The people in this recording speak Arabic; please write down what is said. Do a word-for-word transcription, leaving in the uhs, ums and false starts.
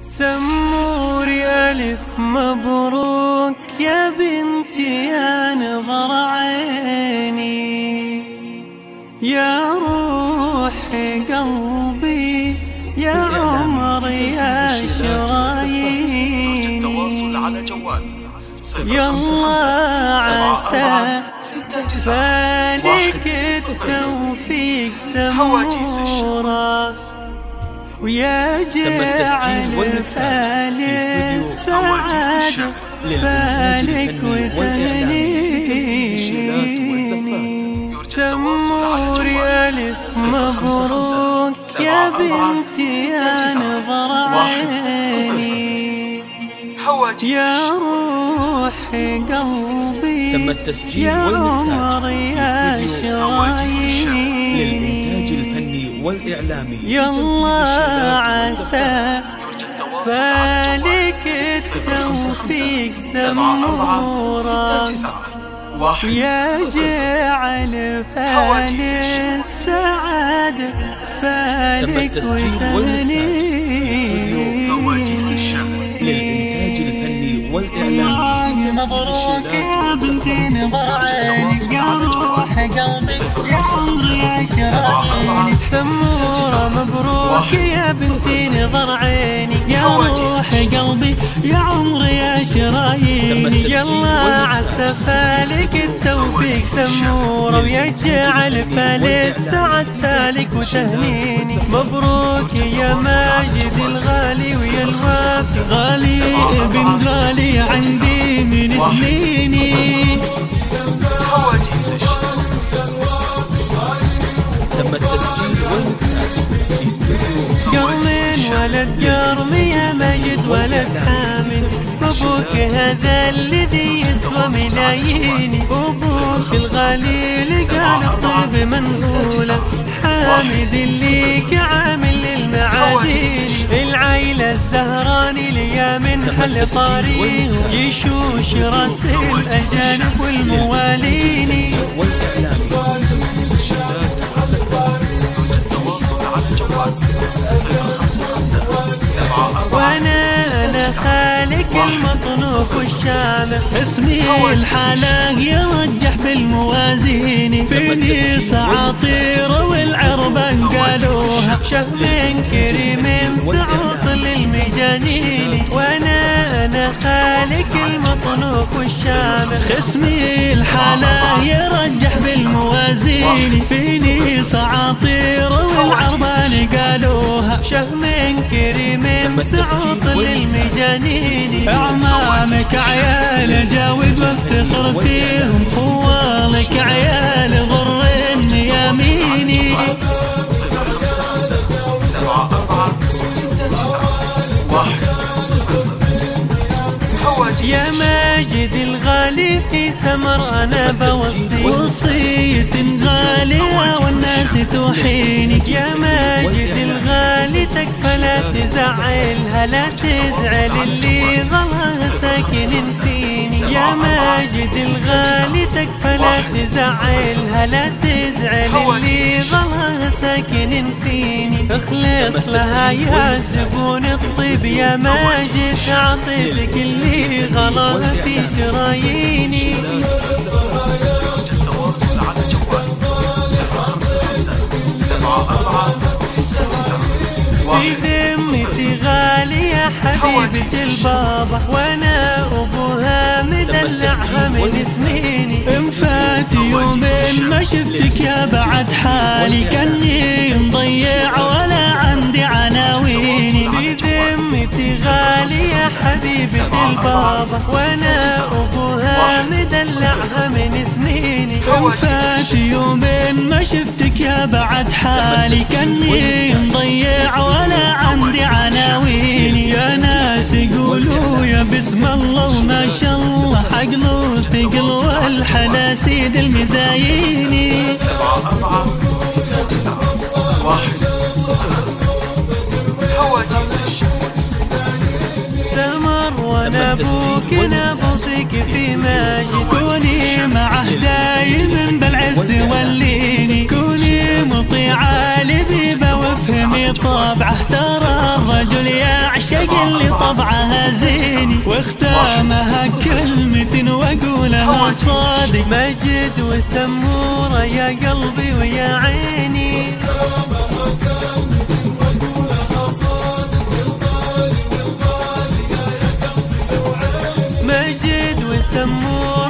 سموري ألف مبروك يا بنتي يا نظر عيني، يا روح قلبي يا عمري يا شراييني، يلا عسى فالك التوفيق سمورة، ويا جعل فال السعادة فالك وتهنيني. سموري ألف مبروك يا بنتي يا نظر عيني، يا روح قلبي تم التسجيل يا والمكساج عمري يا شراييني، للإنتاج الفني والإعلامي. يلا عسى فالك التوفيق سمورة، ويا جعل فال السعادة فالك وتهنيني. للإنتاج الفني والإعلامي. مبروك يا بنتي نظر عينك، يا روح قلبي يا عمري يا شراييني. سمورة مبروك يا بنتي نظر عيني، يا روح قلبي يا عمري يا شراييني، يلا عسى فالك التوفيق سمورة، ويجعل فال السعد فالك وتهنيني. مبروك يا ماجد الغالي ويا الوافي غالي ابن غالي عندي من سنيني. تم التسجيل والمكساج في استوديو قرمين ولد قرم يا ماجد ولد حامد، أبوك هذا الذي يسوى ملاييني، أبوك الغالي لقى الطيب منقولة، حامد اللي كعامل للمعادين، العيلة الزهراني ليا من حل طاريه، يشوش راس الأجانب والمواليني. وانا انا خالق المطنوف والشامع، اسمي الحالة يرجح بالموازين، فيني سعاطير والعربان قالوها، شهم كريم سعوط للمجانين. وانا انا خالق المطنوف والشامع، اسمي الحالة يرجح بالموازين، فيني سعاطير والعربان قالوها، شهم كريم سعوط للمجانين. اعمامك عيال جاود وافتخر فيهم، خوالك عيال غر يميني. يا ماجد الغالي في سمر انا بوصي وصية غالية والناس توحيني، يا ماجد الغالي تكفى لا تزعلها لا تزعل اللي غلاها ساكن فيني، يا ماجد الغالي تكفى لا تزعلها لا تزعل اللي غلاها ساكن فيني. اخلص لها يا زبون الطيب يا ماجد، اعطيتك اللي غلاها في شراييني. في ذمتي غالي يا حبيبة البابا، وانا ابوها مدلعها من سنيني، انفات يومين ما شفتك يا بعد حالي، كاني مضيع ولا عندي عناويني. في ذمتي غالي يا حبيبة البابا، وانا ابوها مدلعها من سنيني، انفات يومين ما شفتك يا بعد حالي، كاني مضيع ولا عندي عناويني. يا ناس يقولوا يا بسم الله وما شاء الله، عقله ثقل والحلا سيد المزاييني. سمر وانا ابوك نبوسك في ماجد، كوني معه دايم بالعز والليني، كوني مطيعة لبيبة وافهمي طبعه، ترى الرجل يعشق اللي يوازيني، واختامها كلمة واقولها صادق. مجد وسمورة يا قلبي ويا عيني، مجد وسمورة